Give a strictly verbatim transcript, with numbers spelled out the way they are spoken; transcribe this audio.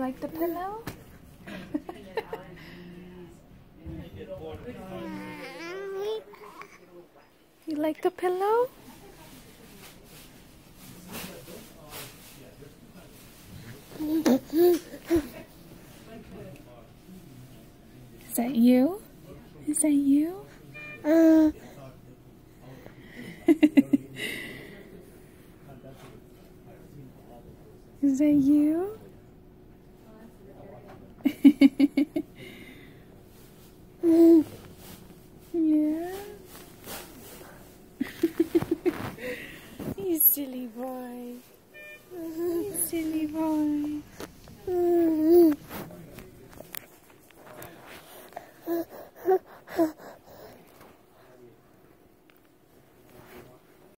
like the pillow? You like the pillow? Is that you? Is that you? Uh. Is that you?